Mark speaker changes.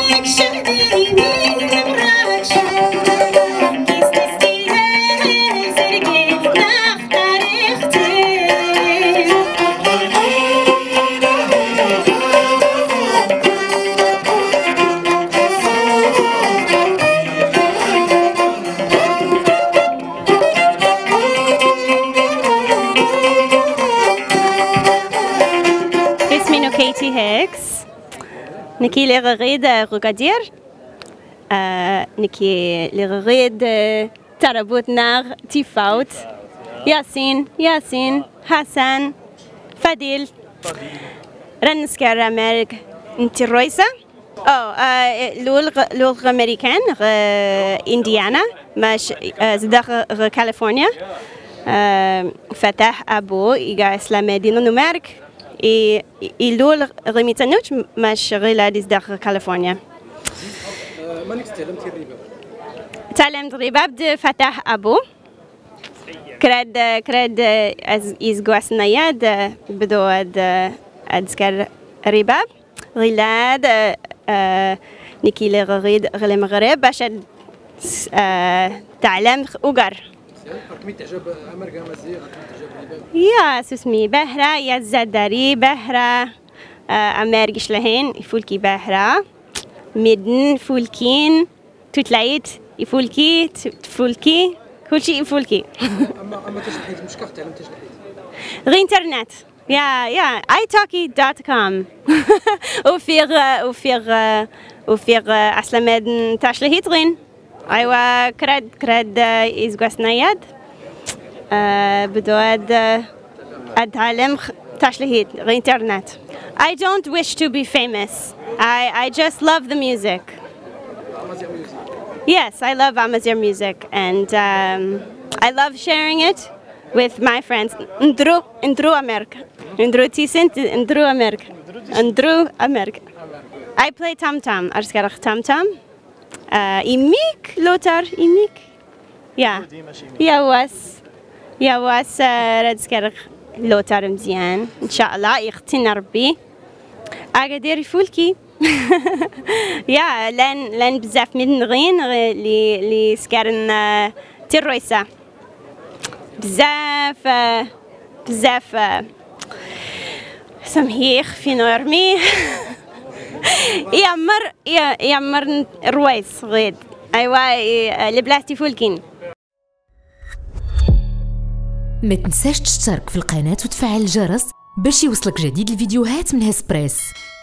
Speaker 1: كيتي هيكس نكي لغريد رقادير نكي لغريد تربوت نار تيفاوت ياسين حسن فاديل رنسكر أمريك انتي رويسا لغة أمريكان إنديانا مش زدخ كاليفورنيا فتح أبو إيجا إسلام دينو نمارك إلول غميتانوش مش غيلاديس داخل كاليفورنيا.
Speaker 2: مانك تعلمتي الرباب؟
Speaker 1: تعلمت الرباب د فتح أبو. كراد إز جواس نياد بدو أذكر الرباب غيلاد نكيل غريد غلي مغرب باش تعلم أوجر.
Speaker 2: كمي تعجب أمريكا مزيغ
Speaker 1: يا سوسمي بهرة يا زداري بهرة أمريكش لهين يفولكي بهرة مدن فولكين تتلاقيت يفولكي تفولكي كل شيء يفولكي.
Speaker 2: أما تشلحيت مش كاف تعلم تشلحيت.
Speaker 1: غير إنترنت يا italki.com وفيغ أصلا مدن تشلحيت غين أيوة كراد إزقاس نياد بدو أتعلم تشلحيت غير إنترنت. I don't wish to be famous. I just love the music. Yes, I love Amazigh music and I love sharing it with my friends. Ndru America. Ndru Tisint, Ndru America. Ndru America. I play tam-tam. Arskarach tam-tam. Imik, Lothar, Imik. Yeah. يا واس رادسكر لوتار مزيان ان شاء الله يختنا ربي اقدر يفولكي يا لان بزاف من غين لي سكرن تيرويسا بزاف سمهيخ في نورمي يعمر رويس غيد ايوا لبلاستي فولكين.
Speaker 3: ما تنساش تشترك في القناة وتفعل الجرس باش يوصلك جديد الفيديوهات من هسبريس.